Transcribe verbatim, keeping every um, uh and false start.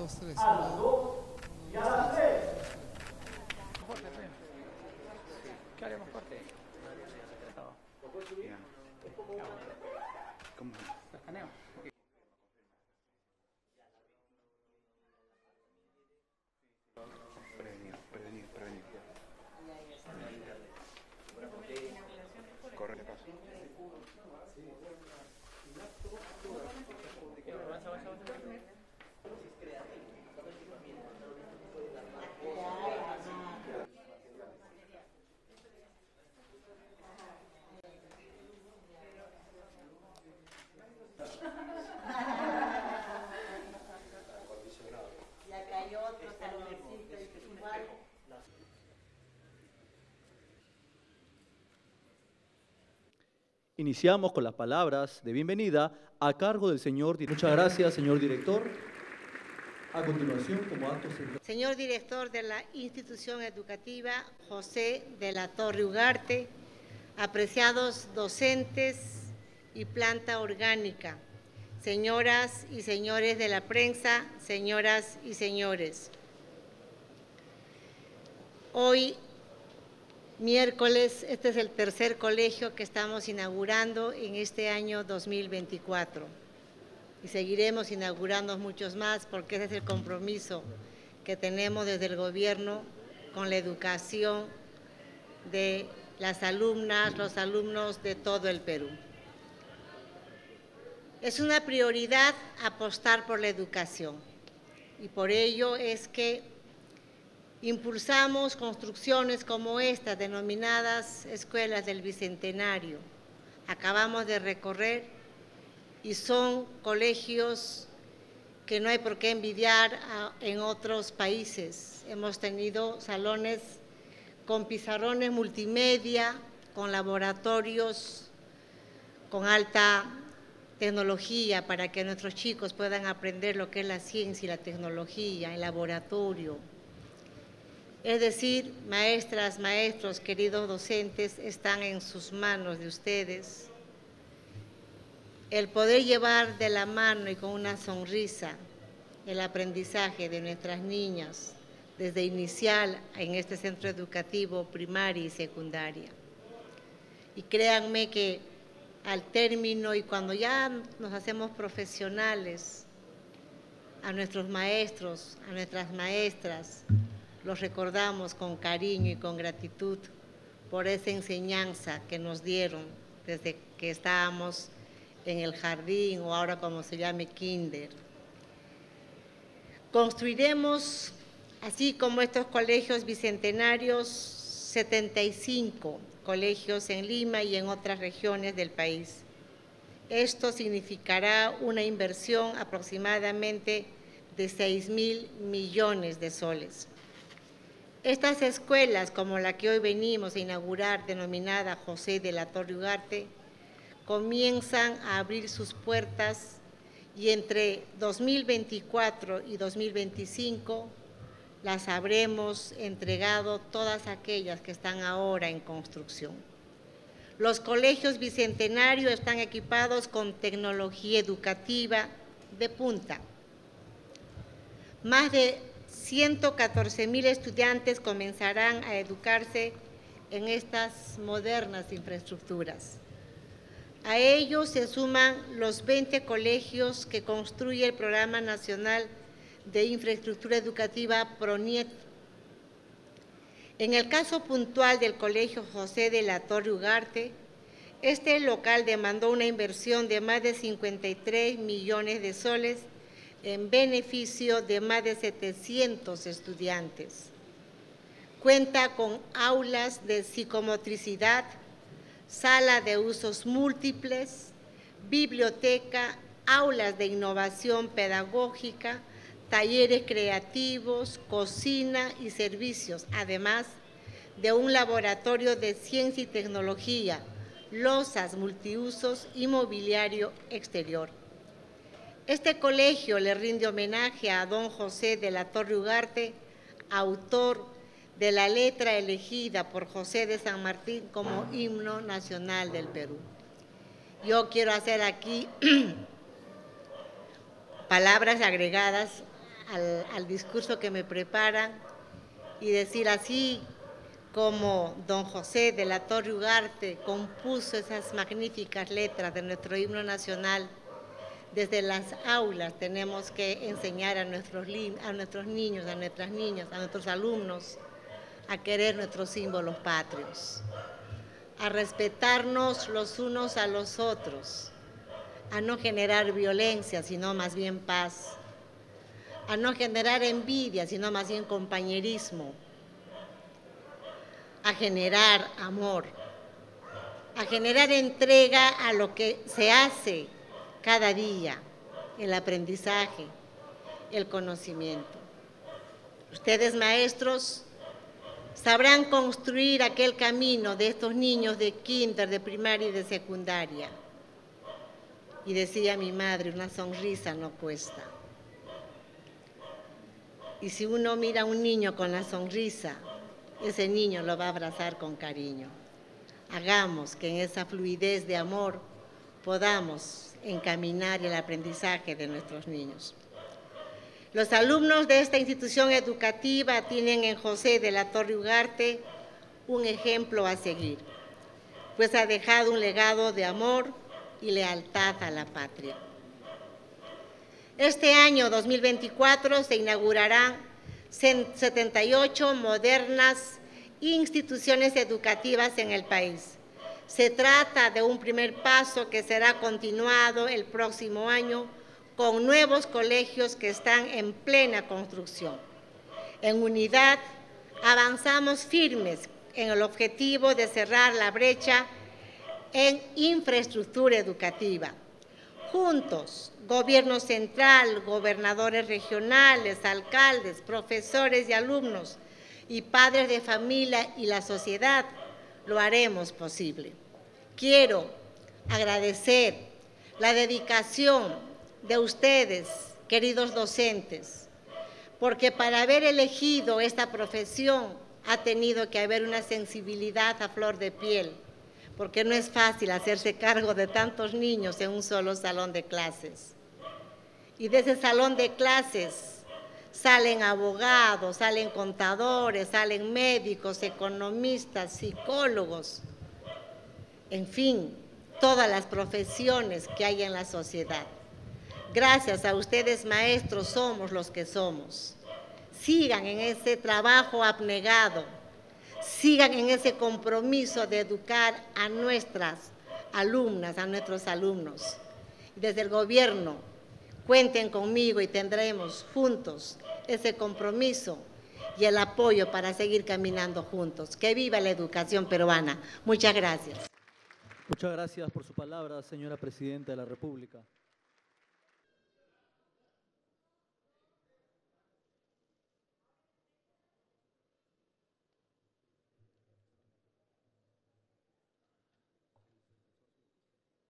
dos, tres. A las dos y a las tres. ¿Qué haremos corte? ¿Cómo? ¿Lo escaneo? Prevenir, prevenir, prevenir. Corre, paso. Y acá hay otro saloncito igual. Iniciamos con las palabras de bienvenida a cargo del señor director. Muchas gracias, señor director. A continuación, como acto central. Señor director de la institución educativa José de la Torre Ugarte, apreciados docentes y planta orgánica, señoras y señores de la prensa, señoras y señores. Hoy, miércoles, este es el tercer colegio que estamos inaugurando en este año dos mil veinticuatro. Y seguiremos inaugurando muchos más porque ese es el compromiso que tenemos desde el gobierno con la educación de las alumnas, los alumnos de todo el Perú. Es una prioridad apostar por la educación y por ello es que impulsamos construcciones como estas denominadas Escuelas del Bicentenario. Acabamos de recorrer y son colegios que no hay por qué envidiar a, en otros países. Hemos tenido salones con pizarrones multimedia, con laboratorios con alta tecnología para que nuestros chicos puedan aprender lo que es la ciencia y la tecnología, el laboratorio. Es decir, maestras, maestros, queridos docentes, están en sus manos de ustedes el poder llevar de la mano y con una sonrisa el aprendizaje de nuestras niñas desde inicial en este centro educativo primaria y secundaria. Y créanme que al término y cuando ya nos hacemos profesionales, a nuestros maestros, a nuestras maestras, los recordamos con cariño y con gratitud por esa enseñanza que nos dieron desde que estábamos en el jardín o ahora como se llame kinder. Construiremos, así como estos colegios bicentenarios, setenta y cinco colegios en Lima y en otras regiones del país. Esto significará una inversión aproximadamente de seis mil millones de soles. Estas escuelas, como la que hoy venimos a inaugurar, denominada José de la Torre Ugarte, comienzan a abrir sus puertas y entre dos mil veinticuatro y dos mil veinticinco las habremos entregado todas aquellas que están ahora en construcción. Los colegios bicentenarios están equipados con tecnología educativa de punta. Más de ciento catorce mil estudiantes comenzarán a educarse en estas modernas infraestructuras. A ellos se suman los veinte colegios que construye el Programa Nacional de Infraestructura Educativa PRONIET. En el caso puntual del Colegio José de la Torre Ugarte, este local demandó una inversión de más de cincuenta y tres millones de soles en beneficio de más de setecientos estudiantes. Cuenta con aulas de psicomotricidad, sala de usos múltiples, biblioteca, aulas de innovación pedagógica, talleres creativos, cocina y servicios, además de un laboratorio de ciencia y tecnología, losas multiusos y mobiliario exterior. Este colegio le rinde homenaje a don José de la Torre Ugarte, autor de la letra elegida por José de San Martín como himno nacional del Perú. Yo quiero hacer aquí palabras agregadas al, al discurso que me preparan y decir así como don José de la Torre Ugarte compuso esas magníficas letras de nuestro himno nacional, desde las aulas tenemos que enseñar a nuestros, a nuestros niños, a nuestras niñas, a nuestros alumnos a querer nuestros símbolos patrios, a respetarnos los unos a los otros, a no generar violencia, sino más bien paz, a no generar envidia, sino más bien compañerismo, a generar amor, a generar entrega a lo que se hace cada día, el aprendizaje, el conocimiento. Ustedes, maestros, sabrán construir aquel camino de estos niños de kinder, de primaria y de secundaria. Y decía mi madre, una sonrisa no cuesta. Y si uno mira a un niño con la sonrisa, ese niño lo va a abrazar con cariño. Hagamos que en esa fluidez de amor podamos encaminar el aprendizaje de nuestros niños. Los alumnos de esta institución educativa tienen en José de la Torre Ugarte un ejemplo a seguir, pues ha dejado un legado de amor y lealtad a la patria. Este año dos mil veinticuatro se inaugurarán setenta y ocho modernas instituciones educativas en el país. Se trata de un primer paso que será continuado el próximo año con nuevos colegios que están en plena construcción. En unidad, avanzamos firmes en el objetivo de cerrar la brecha en infraestructura educativa. Juntos, gobierno central, gobernadores regionales, alcaldes, profesores y alumnos, y padres de familia y la sociedad, lo haremos posible. Quiero agradecer la dedicación de ustedes, queridos docentes, porque para haber elegido esta profesión ha tenido que haber una sensibilidad a flor de piel, porque no es fácil hacerse cargo de tantos niños en un solo salón de clases. Y de ese salón de clases salen abogados, salen contadores, salen médicos, economistas, psicólogos, en fin, todas las profesiones que hay en la sociedad. Gracias a ustedes, maestros, somos los que somos. Sigan en ese trabajo abnegado, sigan en ese compromiso de educar a nuestras alumnas, a nuestros alumnos. Desde el gobierno, cuenten conmigo y tendremos juntos ese compromiso y el apoyo para seguir caminando juntos. ¡Que viva la educación peruana! Muchas gracias. Muchas gracias por su palabra, señora Presidenta de la República.